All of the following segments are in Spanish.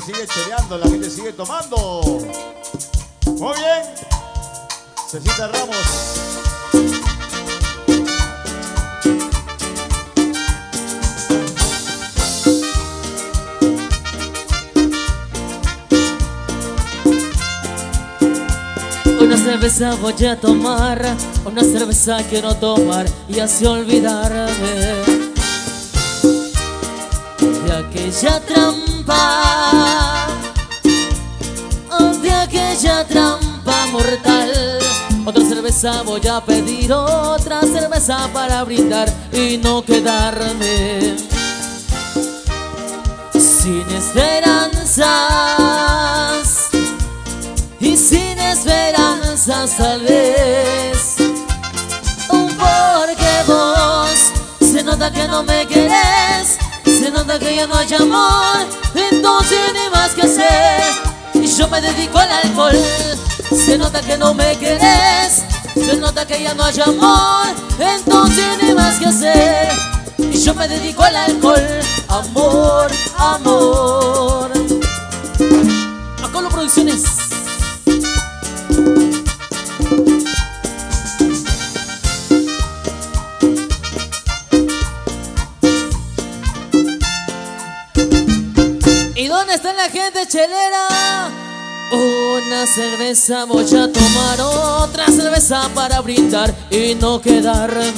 gente sigue cheleando, la gente sigue tomando. Muy bien. Cecita Ramos. Una cerveza voy a tomar, una cerveza quiero tomar y así olvidarme de aquella trampa, de aquella trampa mortal. Otra cerveza voy a pedir, otra cerveza para brindar y no quedarme sin esperanzas. Y sin esperanzas tal vez, porque vos se nota que no me querés, se nota que ya no hay amor, entonces ni más que hacer y yo me dedico al alcohol. Se nota que no me querés, se nota que ya no hay amor, entonces ni más que hacer y yo me dedico al alcohol. Amor, amor. Acolo Producciones. ¿Y dónde está la gente chelera? Una cerveza voy a tomar, otra cerveza para brindar y no quedarme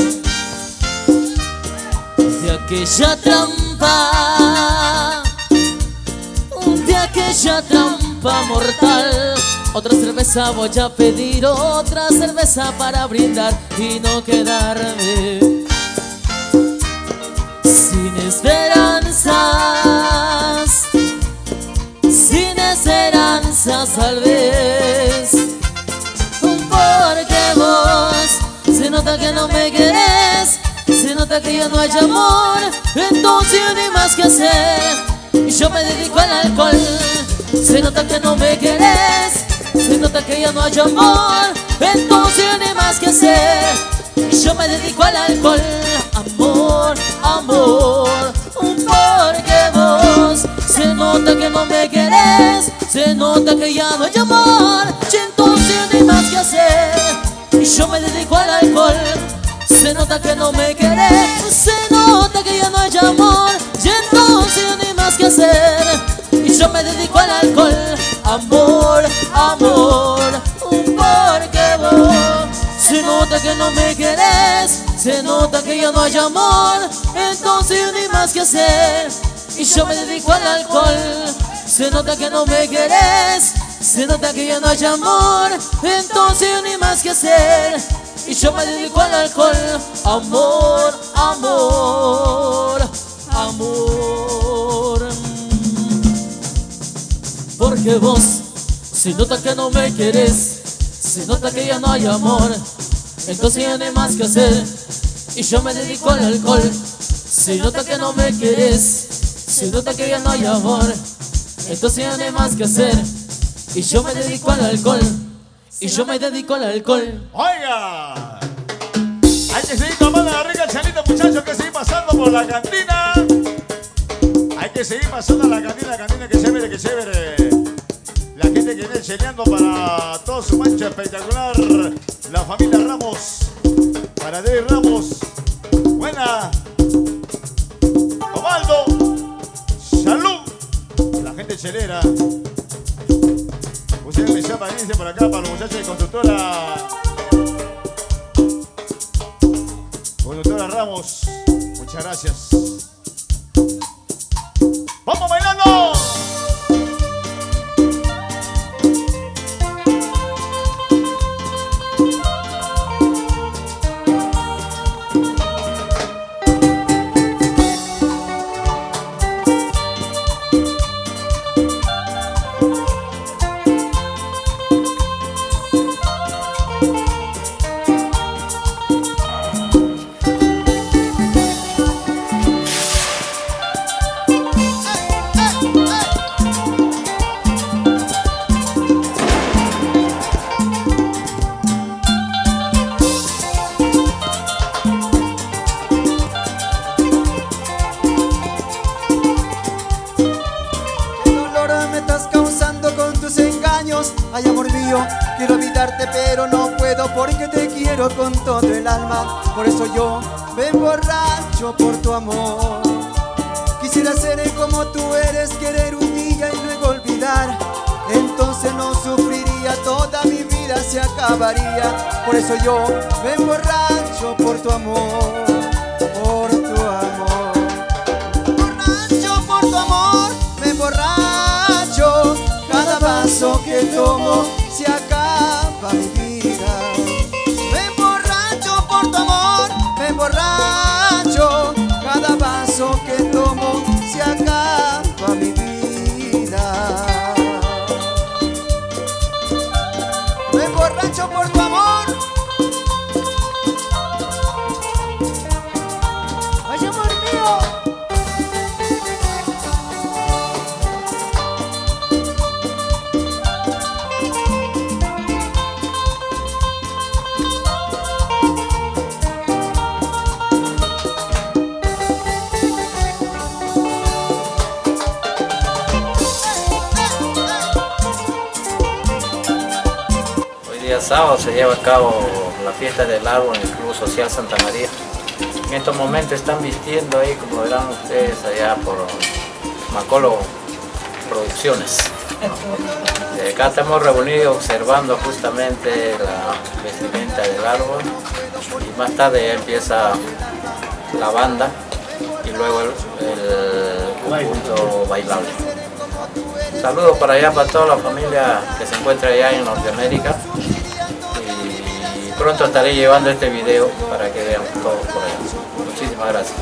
de aquella trampa, de aquella trampa mortal. Otra cerveza voy a pedir, otra cerveza para brindar y no quedarme sin esperanzas, sin esperanzas tal vez, porque vos se nota que no me querés, se nota que ya no hay amor, entonces no hay más que hacer y yo me dedico al alcohol. Se nota que no me querés, se nota que ya no hay amor, entonces no hay más que hacer y yo me dedico al alcohol. Amor, amor, porque vos se nota que no me querés, se nota que ya no hay amor, y entonces no hay más que hacer y yo me dedico al alcohol. Se nota que no me querés, se nota que ya no hay amor, y entonces no hay más que hacer y yo me dedico al alcohol. Amor, amor, porque vos se nota que no me querés, se nota que ya no hay amor, entonces no hay más que hacer y yo me dedico al alcohol. Se nota que no me querés, se nota que ya no hay amor, entonces no hay más que hacer y yo me dedico al alcohol. Amor, amor, amor, porque vos se nota que no me querés, se nota que ya no hay amor, entonces ya no hay más que hacer y yo me dedico al alcohol. Se nota que no me querés, se nota que ya no hay amor, entonces ya no hay más que hacer y yo me dedico al alcohol. Y yo me dedico al alcohol. Oiga, hay que seguir tomando la rica chalita, muchachos, que seguir pasando por la cantina. Hay que seguir pasando a la cantina, que chévere, que chévere. La gente que viene cheleando para todo su mancha espectacular. La familia Ramos, para David Ramos. Buena. Osvaldo. Salud. La gente chelera. Ustedes me llaman, dice por acá para los muchachos de Constructora Ramos. Muchas gracias. ¡Vamos bailando! Ay, amor mío, quiero olvidarte pero no puedo porque te quiero con todo el alma. Por eso yo me emborracho por tu amor. Quisiera ser como tú eres, querer un día y luego olvidar. Entonces no sufriría, toda mi vida se acabaría. Por eso yo me emborracho por tu amor, por tu amor. Borracho por tu amor, me emborracho. Cada vaso que tomo se acaba mi vida. Me emborracho por tu amor, me emborracho. Cada vaso que tomo se acaba mi vida. Me emborracho por tu amor. Ay, amor mío. Sábado se lleva a cabo la fiesta del árbol en el Club Social Santa María. En estos momentos están vistiendo ahí, como verán ustedes, allá por Macolo Producciones. Acá estamos reunidos observando justamente la vestimenta del árbol y más tarde ya empieza la banda y luego el conjunto bailable. Saludos para allá, para toda la familia que se encuentra allá en Norteamérica. Pronto estaré llevando este video para que vean todo por allá. Muchísimas gracias.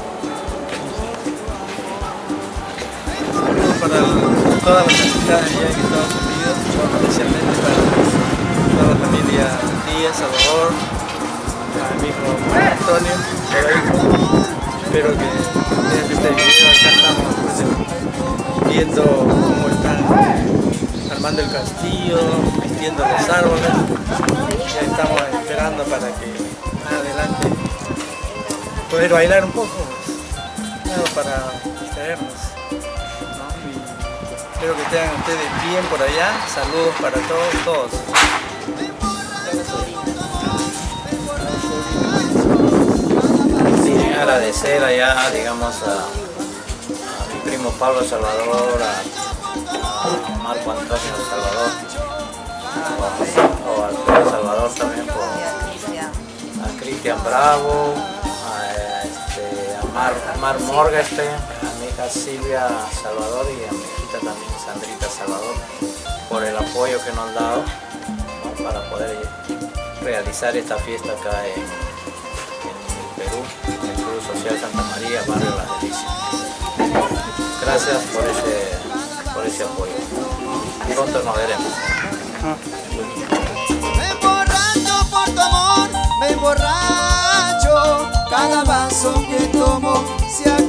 Saludos para todas las amistades allá en Estados Unidos, especialmente para toda la familia Díaz, Salvador, a mi hijo Antonio, por ahí. Espero que vean este video. Acá estamos pues, viendo cómo están armando el castillo, vistiendo los árboles. Ya estamos esperando para que más adelante poder bailar un poco, pues, para distraernos, ¿no? Y espero que estén ustedes bien por allá. Saludos para todos. Sí, agradecer allá, digamos, a mi primo Pablo Salvador, a Marco Antonio Salvador, o a Alfredo Salvador también, a Cristian Bravo, a Mar Morgenstern, a mi hija Silvia Salvador y a mi hijita también Sandrita Salvador, por el apoyo que nos han dado, ¿no? Para poder realizar esta fiesta acá en el Perú, en el Club Social Santa María, Barrio Las Delicias. Gracias por ese apoyo. Pronto nos veremos. Me emborracho por tu amor, me emborracho. Cada vaso que tomo se acaba.